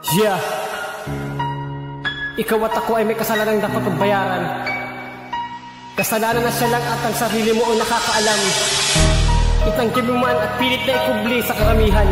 Yeah. Ikaw at ako ay may kasalanan dapat pagbayaran. Kasalanan na siya lang at ang sarili mo ang nakakaalam. Itanggi mo man at pilit na ikubli sa karamihan.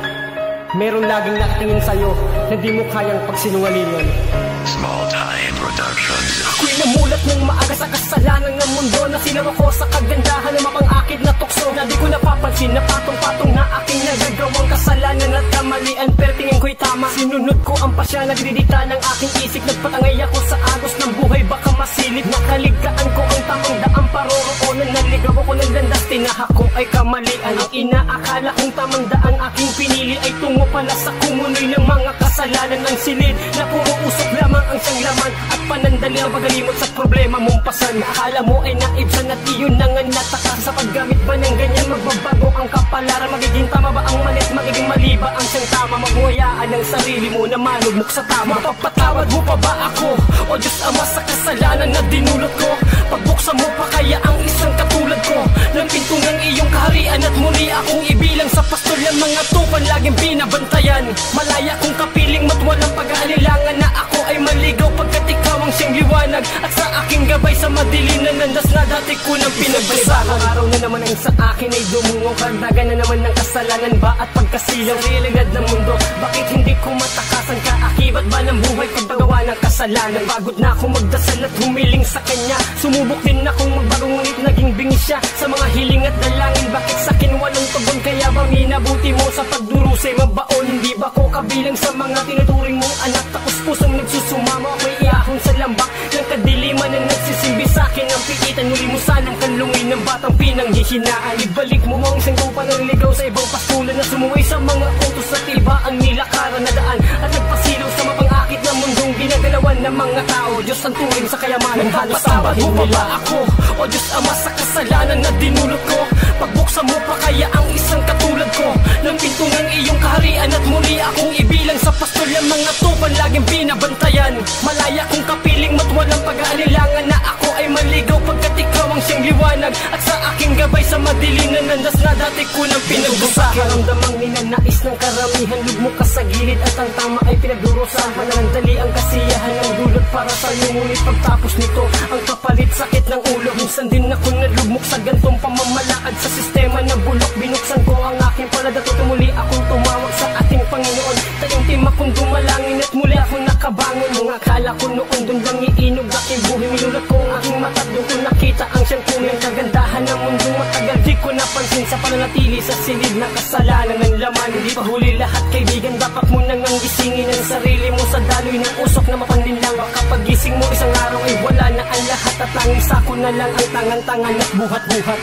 Meron laging nakatingin sa'yo na di mo kayang pagsinungalingan. Small Time Productions. Ako'y namulat ng maaga sa kasalanan ng mundo. Nasilaw ako sa kagandahan ng mapang-akit na tukso na di ko napapansin na patong-patong na aking nagagawang kasalanan at kamalian. Pero tingin ko'y tama, sinunod ko ang pasya. Nagdidikta ng aking isip, nagpatangay ako sa agos ng buhay. Baka masilip, nakaligtaan ko ang tamang daang paroroonan. Naligaw ako ng landas, tinahak ko ay kamalian. Ang inaakala kong tamang daang aking pinili ay tungo pala sa kumunoy ng mga kasalanan. Ang silid na puro usok lamang ang siyang laman at panandali ang pagalimot sa problema mong pasan. Akala mo ay naibsan at iyon na nga nataka. Sa paggamit ba ng ganyan magbabago ang kapalaran? Magiging tama ba ang mali at magiging mali ba ang siyang tama? Magmuyaan ang sarili mo na malugmok sa tama. Mapapatawad mo pa ba ako? O Diyos Ama sa kasalanan na dinulot ko? Pagbuksan mo pa kaya ang isang katulad ko ng pinto ng iyong kaharian at muli akong ibilang sa pastol ng mga tupan laging binabantayan. Malaya kong kapiling mat walang pag-aalilangan na ako ay maligaw pagkat ikaw ang siyang liwanag at sa aking gabay sa madilim na nandas na dati ko nang pinagbasahan. Araw na naman ang sa akin ay dumungo, kardagan na naman ng kasalanan ba at pagkasilaw realidad ng mundo. Bakit hindi ko matakasan ka? Akibat ba ng buhay pagpagawa ng kasalanan? Pagod na akong magdasal at humiling sa kanya. Sumubok din akong magbago ngunit naging bingis siya sa mga hiling at dalangin. Bakit sakin walang tugon? Kaya ba minabuti mo sa pagdurusay mabaon? Hindi ba ko kabilang sa mga tinuturing mong anak? Tapos pusong nagsusumama ako'y iahon sa lambak ng kadiliman na nagsisimbi sa'kin ang pikitan. Muli mo sanang kanlungin ng batang pinanghihinaan. Ibalik mo ang isang kupa na niligaw sa ibang pastulan na sumuway sa mga utos at iba ang nilakaran na daan at nagpasilaw sa mapang-akit na mundong ginagalawan ng mga tao. Diyos ang tuwing sa kayamanan, halos sambahin nila ako. O Diyos Ama sa kasalanan na dinulot ko? Pagbuksan mo pa kaya ang isang katulad ko ng pinto ng iyong kaharian at muli akong ibilang sa pastol ng mga tupan laging binabantayan. Malaya kong kapiling mat walang pag-aalilangan na ako ay maligaw pagkat ikaw ang siyang liwanag at sa aking gabay sa madilim na nandas na dati ko nang pinagbasahan. Pakiramdamang ninanais ng karamihan, lugmok ka sa gilid at ang tama ay pinagdurusahan. Manandali ang kasiyahan ng dulot para sa'yo, ngunit pagtapos nito ang kapalit sakit ng ulo. Minsan din ako nalugmok sa gantong pamamalakad sa sistema na bulok. Binuksan ko ang aking palad at muli akong tumawag sa ating Panginoon. Taimtim akong dumalangin at muli akong nakabangon. Nung akala ko noon dun lang iinog aking buhay, minulat ko ang aking mata, doon ko nakita ang siyang tunay kagandahan ng mundong matagal di ko napansin sa pananatili sa silid na kasalanan ng laman. Hindi pa huli lahat kaibigan, dapat mo nang gisingin ang sarili mo sa daloy ng usok na mapanlinlang. Baka pagising mo isang araw ay wala na ang lahat at tanging sako na lang ang tangan-tangan at buhat-buhat.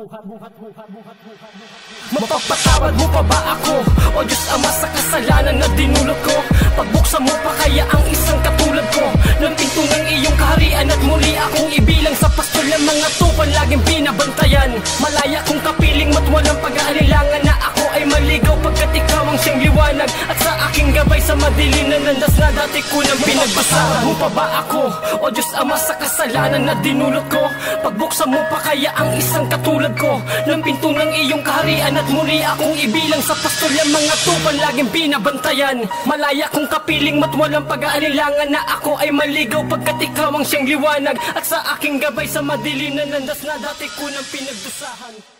Mapapatawad mo pa ba ako? O Diyos Ama sa kasalanan na dinulot ko? Pagbuksan mo pa kaya ang isang katulad ko ng pinto ng iyong kaharian at muli akong ibilang sa pastol ng mga tupan laging binabantayan. Malaya kong kapiling mat walang pag-aalilangan na ako ay maligaw pagkat ikaw ang siyang liwanag at sa aking gabay sa madilim na nandas na dati ko nang pinagbasahan. Mo pa ba ako? O Diyos Ama sa kasalanan na dinulot ko? Pagbuksan mo pa kaya ang isang katulad ko ng pinto ng iyong kaharian at muli akong ibilang sa pastol ng mga tupan laging binabantayan. Malaya kong kapiling mat walang pag-aalilangan na ako ay maligaw pagkat ikaw ang siyang liwanag at sa aking gabay sa madilim na nandas na dati ko nang pinagdusahan.